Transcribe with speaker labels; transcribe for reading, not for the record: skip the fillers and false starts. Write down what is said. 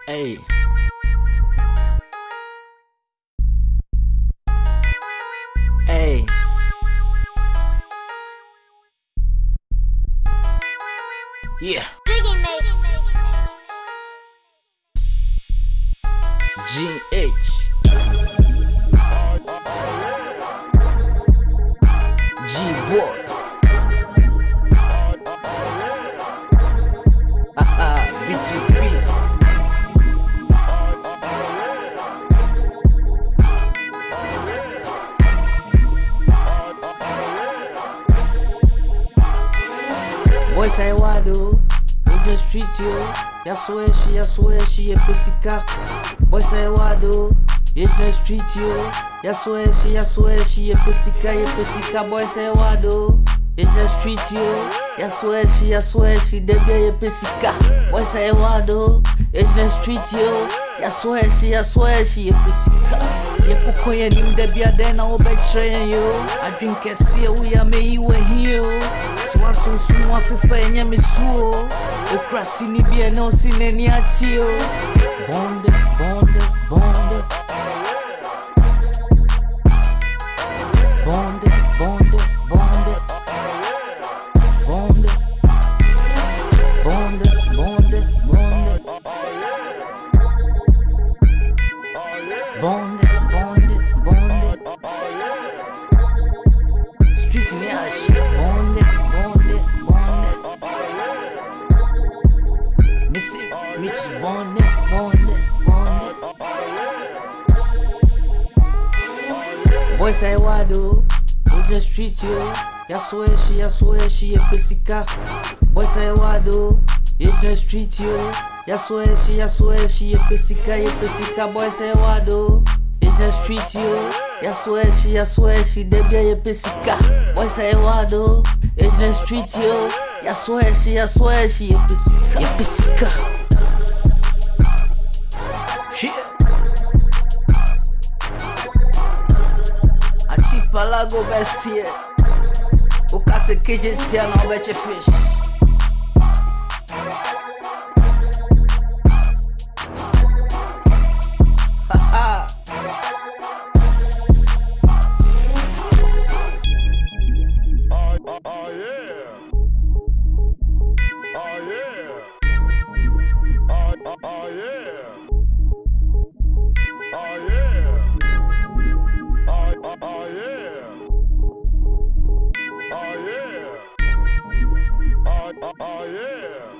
Speaker 1: Hey. Hey. Yeah. GH. G-Boy. BGP. Boy say what do? We just treat you. Ya swear she a physical. Boy say what do? You just treat you. Ya swear she a physical. Boy say what do? You just treat you. Ya swear she dey be a physical. Boy say what do? You just treat you. Ya swear she a physical. Ye kuko ye nim de bia den na wo be train you. I drink kese we a me you here. So I so I prefer nya me suo. O krasi ni bia no sineni ati o. Bonde. Streets in the shit. Bonde. Missy, Mitchie, bonde. Boy say what do? We just treat you. Ya swear she a physical. Boy say what do? You just treat you. Ya swear she a physical. Boy say what do? You just treat you. Ya swear she dey be a physical. Boy say what do? You just treat you. Ya swear she a physical. Yeah. Archipelago Bessie. O caça que gente não bete fish.
Speaker 2: Oh yeah.